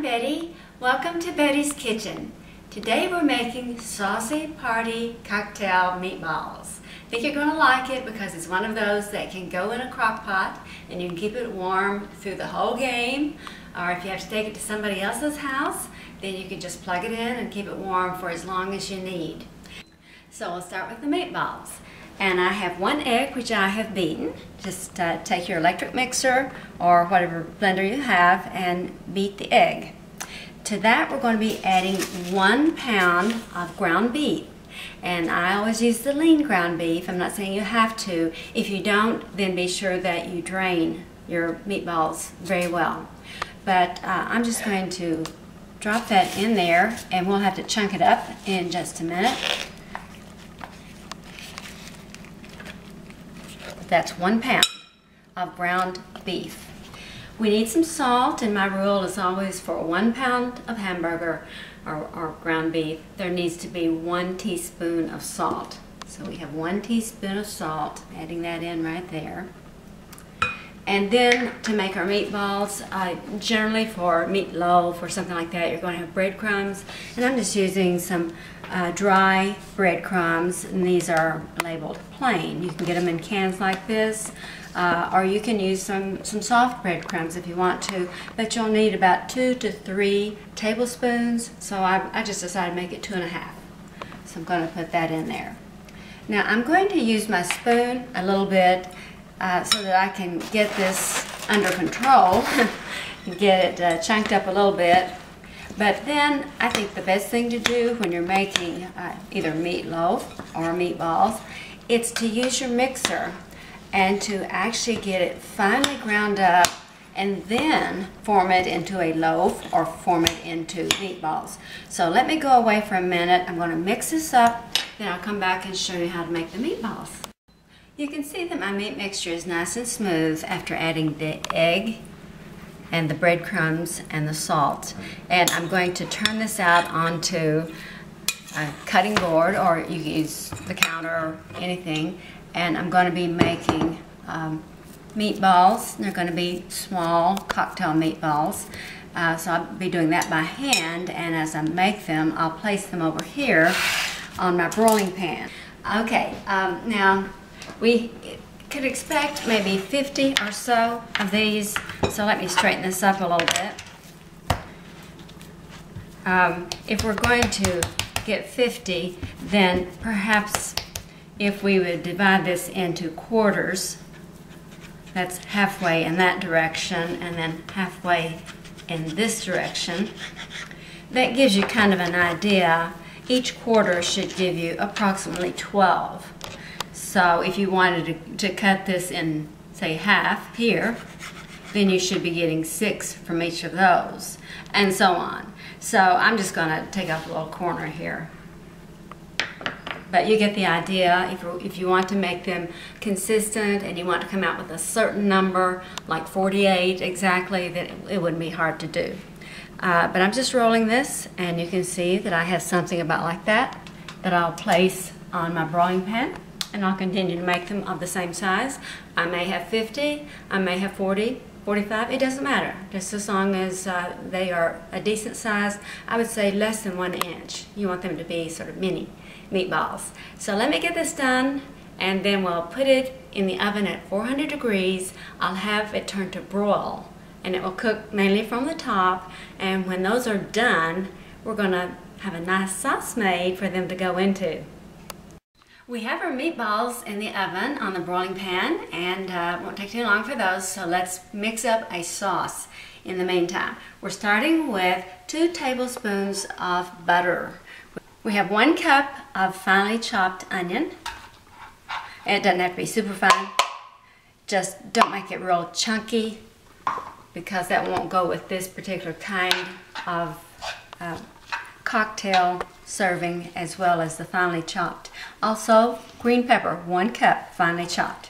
Betty. Welcome to Betty's Kitchen. Today we're making saucy party cocktail meatballs. I think you're going to like it because it's one of those that can go in a crock pot and you can keep it warm through the whole game. Or if you have to take it to somebody else's house, then you can just plug it in and keep it warm for as long as you need. So we'll start with the meatballs. And I have 1 egg which I have beaten. Just take your electric mixer or whatever blender you have and beat the egg. To that we're going to be adding 1 pound of ground beef. And I always use the lean ground beef. I'm not saying you have to. If you don't, then be sure that you drain your meatballs very well. But I'm just going to drop that in there and we'll have to chunk it up in just a minute. That's 1 pound of ground beef. We need some salt, and my rule is always for 1 pound of hamburger or ground beef, there needs to be 1 teaspoon of salt. So we have 1 teaspoon of salt, adding that in right there. And then to make our meatballs, generally for meatloaf or something like that, you're going to have breadcrumbs. And I'm just using some dry breadcrumbs, and these are labeled plain. You can get them in cans like this, or you can use some soft breadcrumbs if you want to, but you'll need about 2 to 3 tablespoons, so I just decided to make it 2.5. So I'm going to put that in there. Now I'm going to use my spoon a little bit so that I can get this under control and get it chunked up a little bit. But then I think the best thing to do when you're making either meatloaf or meatballs, it's to use your mixer and to actually get it finely ground up and then form it into a loaf or form it into meatballs. So let me go away for a minute. I'm going to mix this up, then I'll come back and show you how to make the meatballs. You can see that my meat mixture is nice and smooth after adding the egg and the breadcrumbs and the salt. And I'm going to turn this out onto a cutting board, or you can use the counter or anything. And I'm going to be making meatballs. They're going to be small cocktail meatballs. So I'll be doing that by hand, and as I make them, I'll place them over here on my broiling pan. Okay, now we could expect maybe 50 or so of these, so let me straighten this up a little bit. If we're going to get 50, then perhaps if we would divide this into quarters, that's halfway in that direction and then halfway in this direction, that gives you kind of an idea. Each quarter should give you approximately 12. So if you wanted to cut this in, say, half here, then you should be getting 6 from each of those, and so on. So I'm just going to take off a little corner here. But you get the idea. If you want to make them consistent and you want to come out with a certain number, like 48 exactly, then it wouldn't be hard to do. But I'm just rolling this, and you can see that I have something about like that I'll place on my broiling pan. And I'll continue to make them of the same size. I may have 50, I may have 40, 45, it doesn't matter. Just as long as they are a decent size. I would say less than 1 inch. You want them to be sort of mini meatballs. So let me get this done, and then we'll put it in the oven at 400 degrees. I'll have it turned to broil, and it will cook mainly from the top. And when those are done, we're going to have a nice sauce made for them to go into. We have our meatballs in the oven on the broiling pan, and it won't take too long for those, so let's mix up a sauce in the meantime. We're starting with 2 tablespoons of butter. We have 1 cup of finely chopped onion. It doesn't have to be super fine. Just don't make it real chunky, because that won't go with this particular kind of cocktail serving, as well as the finely chopped. Also, green pepper, 1 cup, finely chopped.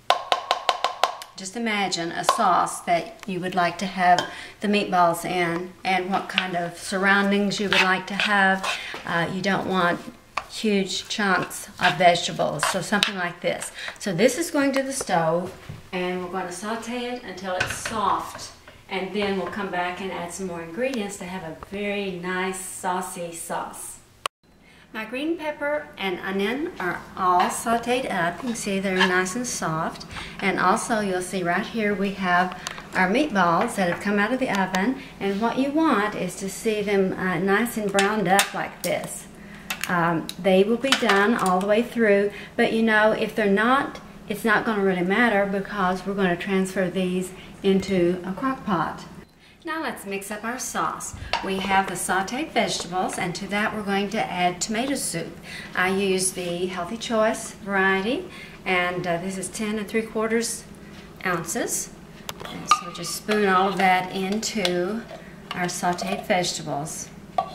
Just imagine a sauce that you would like to have the meatballs in, and what kind of surroundings you would like to have. You don't want huge chunks of vegetables, so something like this. So this is going to the stove, and we're going to saute it until it's soft And then we'll come back and add some more ingredients to have a very nice saucy sauce. My green pepper and onion are all sauteed up. You can see they're nice and soft. And also you'll see right here we have our meatballs that have come out of the oven. And what you want is to see them nice and browned up like this. They will be done all the way through, but you know, if they're not, it's not going to really matter because we're going to transfer these into a crock pot. Now let's mix up our sauce. We have the sauteed vegetables, and to that we're going to add tomato soup. I use the Healthy Choice variety, and this is 10 3/4 ounces. And so just spoon all of that into our sauteed vegetables.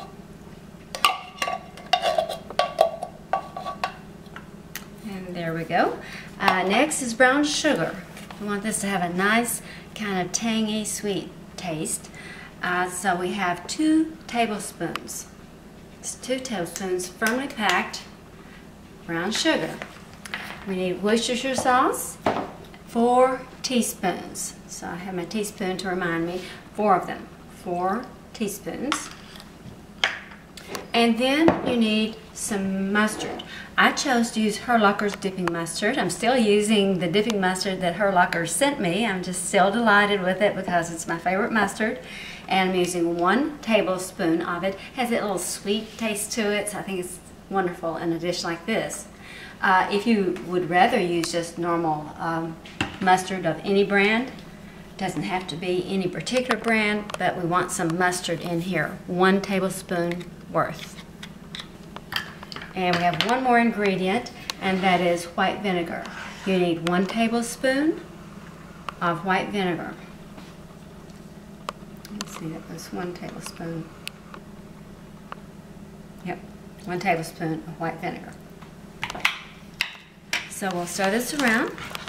And there we go. Next is brown sugar. We want this to have a nice kind of tangy, sweet taste. So we have 2 tablespoons. It's 2 tablespoons firmly packed brown sugar. We need Worcestershire sauce, 4 teaspoons. So I have my teaspoon to remind me, 4 of them, 4 teaspoons. And then you need some mustard. I chose to use Herlocker's dipping mustard. I'm still using the dipping mustard that Herlocker sent me. I'm just still delighted with it because it's my favorite mustard. And I'm using 1 tablespoon of it. It has a little sweet taste to it, so I think it's wonderful in a dish like this. If you would rather use just normal mustard of any brand, doesn't have to be any particular brand, but we want some mustard in here, 1 tablespoon worth. And we have one more ingredient, and that is white vinegar. You need 1 tablespoon of white vinegar. Let's see, that was 1 tablespoon. Yep, 1 tablespoon of white vinegar. So we'll stir this around.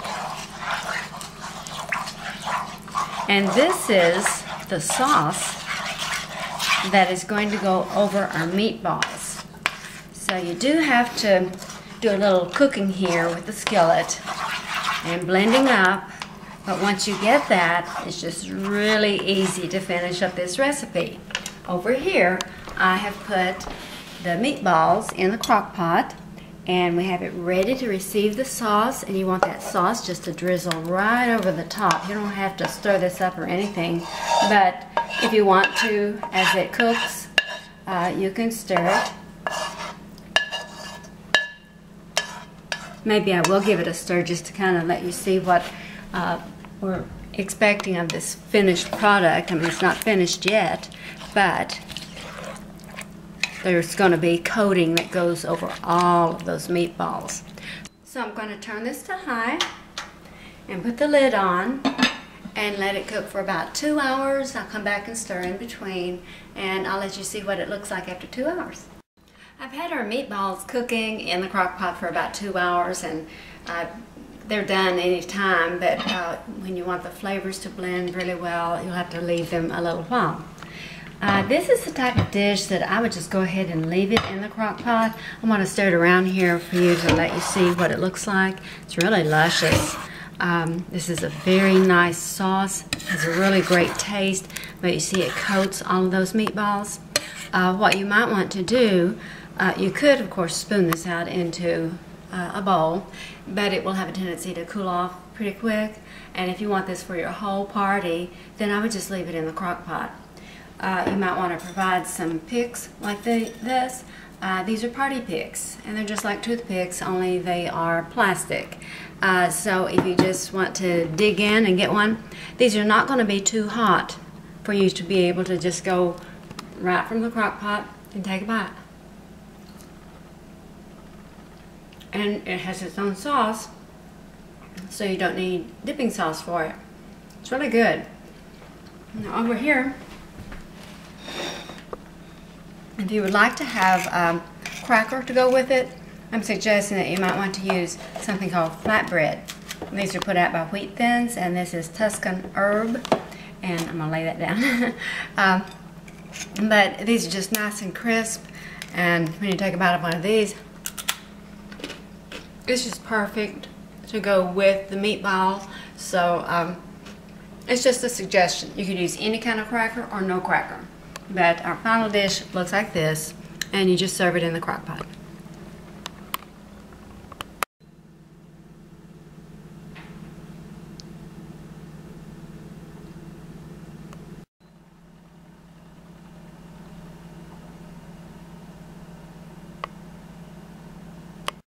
And this is the sauce that is going to go over our meatballs. So you do have to do a little cooking here with the skillet and blending up, but once you get that, it's just really easy to finish up this recipe. Over here, I have put the meatballs in the crock pot, and we have it ready to receive the sauce, and you want that sauce just to drizzle right over the top. You don't have to stir this up or anything, but if you want to, as it cooks, you can stir it. Maybe I will give it a stir just to kind of let you see what we're expecting of this finished product. I mean, it's not finished yet, but there's going to be coating that goes over all of those meatballs. So I'm going to turn this to high and put the lid on and let it cook for about 2 hours. I'll come back and stir in between, and I'll let you see what it looks like after 2 hours. I've had our meatballs cooking in the crock pot for about 2 hours, and they're done any time, but when you want the flavors to blend really well, you'll have to leave them a little while. This is the type of dish that I would just go ahead and leave it in the crock pot. I want to stir it around here for you to let you see what it looks like. It's really luscious. This is a very nice sauce. It has a really great taste, but you see it coats all of those meatballs. What you might want to do, you could of course spoon this out into a bowl, but it will have a tendency to cool off pretty quick, and if you want this for your whole party, then I would just leave it in the crock pot. You might want to provide some picks like this. These are party picks, and they're just like toothpicks, only they are plastic. So if you just want to dig in and get one, these are not going to be too hot for you to be able to just go right from the crock pot and take a bite. And it has its own sauce, so you don't need dipping sauce for it. It's really good. Now over here, if you would like to have cracker to go with it, I'm suggesting that you might want to use something called Flatbread. These are put out by Wheat Thins, and this is Tuscan herb, and I'm going to lay that down. But these are just nice and crisp, and when you take a bite of one of these, it's just perfect to go with the meatball. So It's just a suggestion. You could use any kind of cracker or no cracker. But our final dish looks like this, and you just serve it in the crock pot.